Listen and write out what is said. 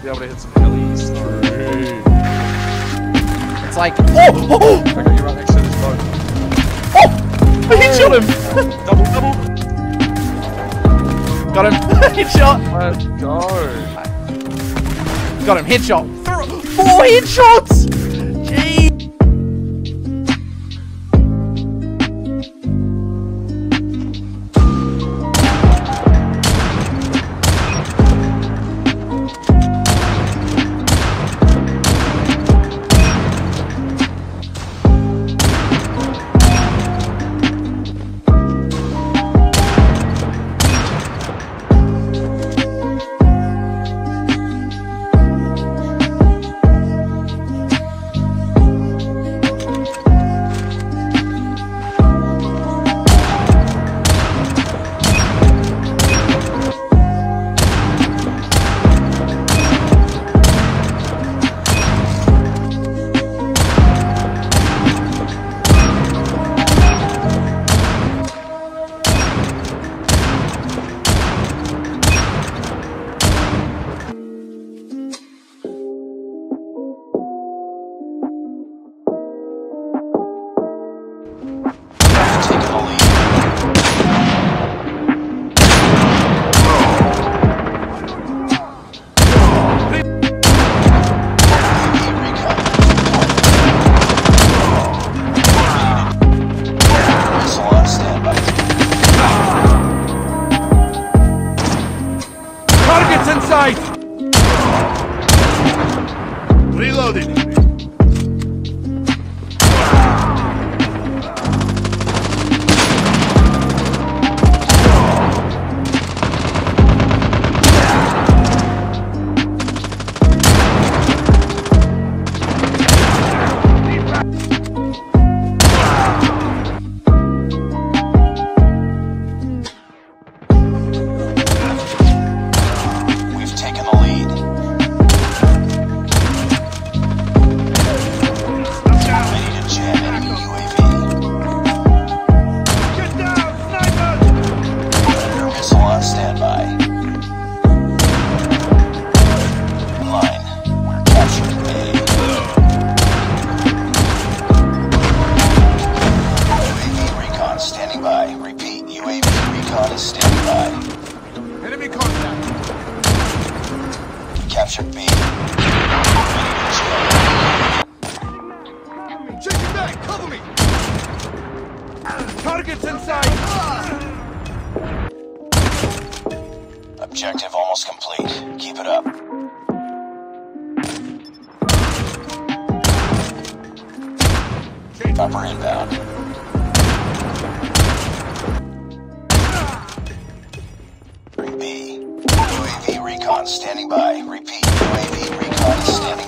be able to hit some helis. It's like, oh! I got you right next to this boat. Oh! I hit him! Double. Got him. Headshot. Let's go. Got him. Headshot. 4 headshots! Jeez. Target's in sight! Reloading! Enemy contact! Captured B. Chasing back! Cover me! Target's inside! Objective almost complete. Keep it up. Upper inbound. B. UAV recon standing by. Repeat. UAV recon is standing by.